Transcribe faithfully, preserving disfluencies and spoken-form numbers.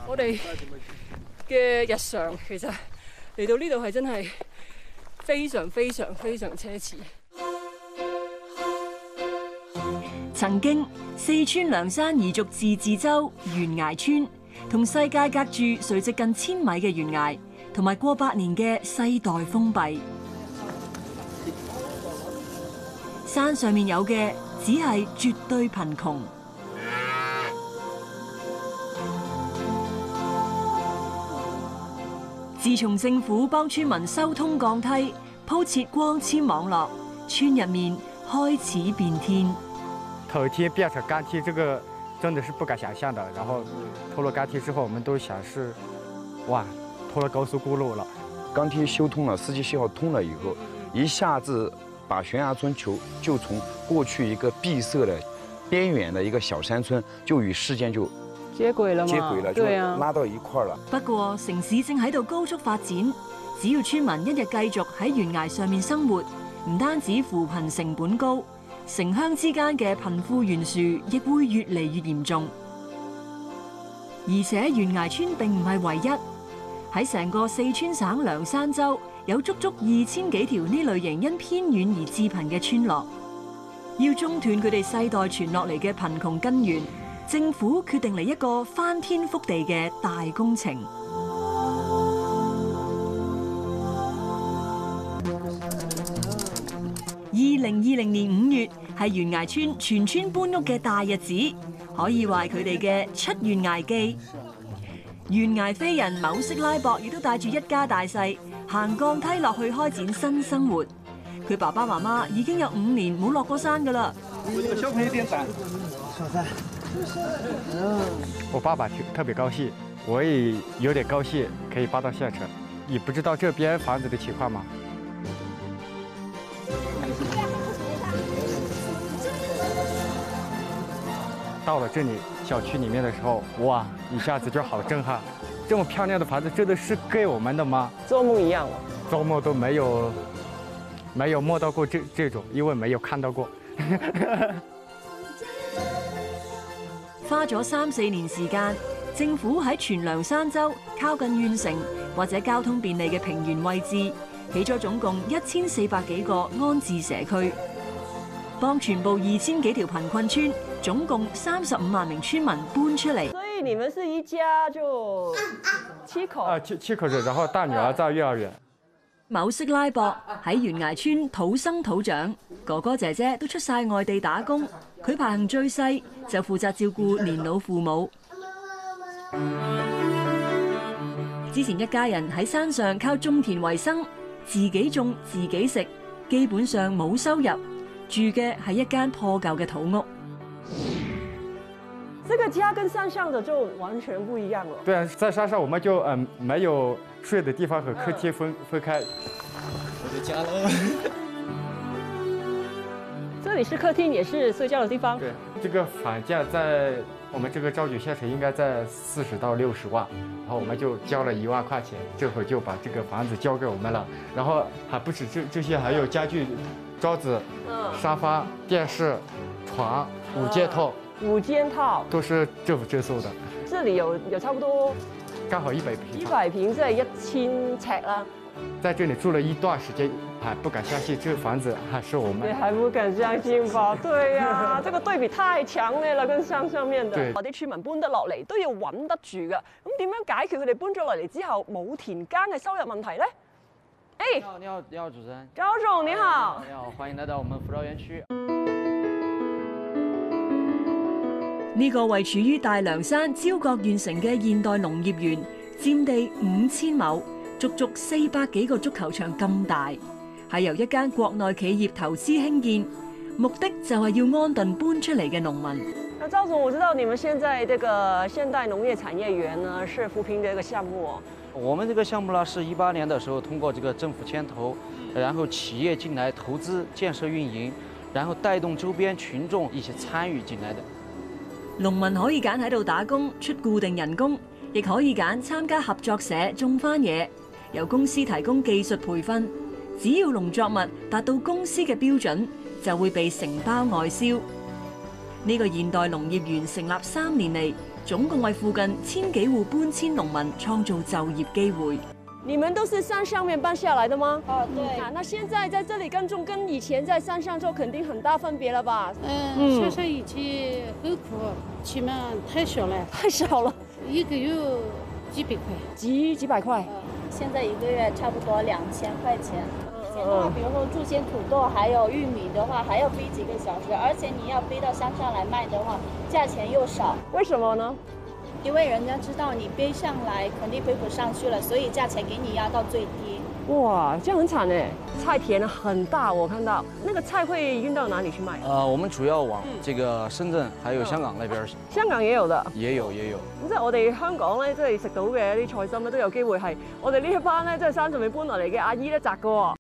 我哋嘅日常其實嚟到呢度係真係非常非常非常奢侈。 曾經四川涼山彝族自治州懸崖村，同世界隔住垂直近千米嘅懸崖，同埋過百年嘅世代封閉。山上面有嘅只係絕對貧窮。自從政府幫村民修通降梯、鋪設光纖網絡，村入面開始變天。 头梯变成钢梯，这个真的是不敢想象的。然后通了钢梯之后，我们都想是，哇，通了高速公路了。 钢梯修通了，司机信号通了以后，一下子把悬崖村球就從過去一個閉塞的、邊緣的一個小山村，就與世間就接軌啦嘛， 接軌了，就拉到一塊了。 不過城市正喺度高速發展，只要村民一日繼續喺懸崖上面生活，唔單止扶貧成本高，城鄉之間嘅貧富懸殊亦會越嚟越嚴重。而且懸崖村並唔係唯一，喺成個四川省涼山州有足足二千幾條呢類型因偏遠而致貧嘅村落。要中斷佢哋世代傳落嚟嘅貧窮根源，政府決定嚟一個翻天覆地嘅大工程。二零二零年五月係懸崖村全村搬屋嘅大日子，可以話佢哋嘅出懸崖記。懸崖飛人某色拉博亦都帶住一家大細行降梯落去開展新生活。佢爸爸媽媽已經有五年冇落過山㗎啦。 小朋友點膽， 我爸爸特別高興，我也有點高興，可以搬到縣城。你不知道這邊房子的情況嗎？到了這裡小區裡面的時候，哇，一下子就好震撼！這麼漂亮的房子真的是給我們的嗎？ 做夢一樣喎， 做夢都沒有沒有摸到過這這種，因為沒有看到過。 花咗三四年時間，政府喺全涼山州靠近縣城或者交通便利嘅平原位置，起咗總共一千四百幾個安置社區，幫全部二千幾條貧困村，總共三十五萬名村民搬出嚟。 所以你們是一家就七口啊，七七口人，然後大女兒在幼兒園。 某色拉博喺懸崖村土生土長，哥哥姐姐都出晒外地打工，佢排行最細，就負責照顧年老父母。之前一家人喺山上靠種田為生，自己種自己食，基本上冇收入，住嘅係一間破舊嘅土屋。 這個家跟山上的就完全不一樣了。 對啊，在山上我們就嗯沒有睡的地方和客廳分分開。 我的家了。 這裡是客廳，也是睡覺的地方。 對，這個房價在我們這個昭舉縣城應該在四十到六十萬，然後我們就交了一萬塊錢，這會就把這個房子交給我們了。然後還不止這這些，還有家具、桌子、沙發、電視、床、五件套。 五間套都是政府徵收的。 這裡有有差不多， 剛好一百平。 一百平即係一千尺啦。 在這裡住了一段時間，還不敢相信這個房子還是我們。 你還不敢相信吧？對呀、啊，這個對比太強烈了，跟山上面的。我啲村民搬得落嚟都要穩得住㗎。咁點樣解決佢哋搬咗落嚟之後冇田耕嘅收入問題咧？誒， 你好，你好，你好，主持人。 周總你好。 你好，歡迎來到我們福州園區。 呢個位處於大涼山焦國縣城嘅現代農業園，佔地五千畝，足足四百幾個足球場咁大，係由一間國內企業投資興建，目的就係要安頓搬出嚟嘅農民。 那趙總，我知道你們現在這個現代農業產業園呢，是扶貧的一個項目哦。 我們這個項目呢，是一八年的時候通過這個政府牽頭，然後企業進來投資建設運營，然後帶動周邊群眾一起參與進來的。 農民可以揀喺度打工出固定人工，亦可以揀參加合作社種番嘢，由公司提供技術培訓。只要農作物達到公司嘅標準，就會被承包外銷。呢個現代農業園成立三年嚟， 總共為附近千幾戶搬遷農民創造就業機會。 你們都是山上面搬下來的嗎？ 哦，對。 啊，那現在在這裡耕種，跟以前在山上做肯定很大分別了吧？ 嗯，山上以前很苦，起碼太少了， 太少了， 一個月幾百塊， 幾幾百塊。 現在一個月差不多兩千塊錢。以前的話，比如說種些土豆，還有玉米的話，還要飛幾個小時，而且你要飛到山上來賣的話，價錢又少。 為什麼呢？ 因為人家知道你背上來肯定背不上去了，所以價錢給你壓到最低。 哇，這樣很慘哎！菜田很大，我看到那個菜會運到哪裡去賣？ 呃，我們主要往這個深圳還有香港那邊。 香港也有的。 也有也有。 咁即係我哋香港咧，即係食到嘅一啲菜心咧，都有機會係我哋呢一班咧，即係山上面搬落嚟嘅阿姨咧摘嘅喎。